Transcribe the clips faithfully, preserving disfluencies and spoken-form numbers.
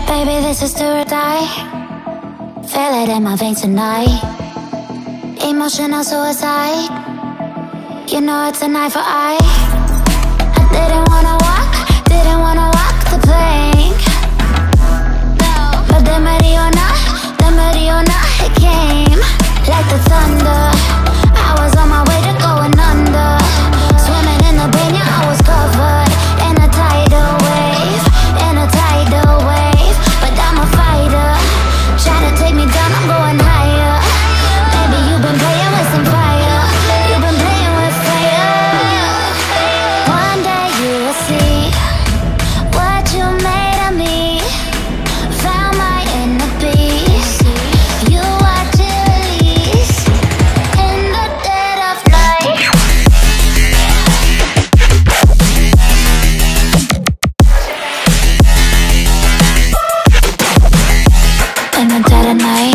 Baby, this is do or die. Feel it in my veins tonight. Emotional suicide. You know it's an eye for eye. I didn't wanna walk, didn't wanna walk the plank. But the Mariona, the Mariona, it came like the thunder. I was on my way to going under. Swimming in the banya, I was covered in a tidal wave, in a tidal wave. But I'm a fighter, try to take me down, I'm going higher. Baby, you've been playing with some fire. You've been playing with fire. One day you will see what you made of me. Found my inner beast. You watch it release in the dead of night. In the dead of night.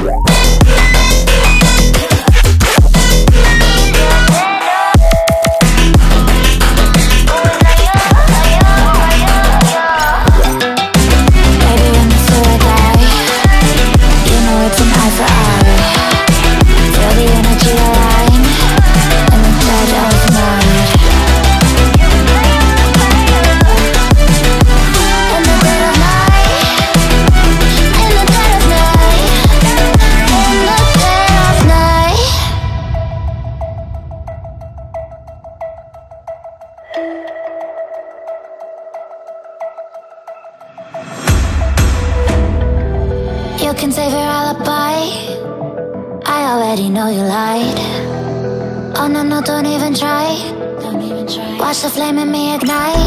Baby, when the sword die, you know it's an eye for eye. Feel the energy align in the dead of night. In the dead of night. In the dead of night. In the dead of night. You can save your alibi. I already know you lied. Oh no, no, don't even try. Don't even try. Watch the flame in me ignite.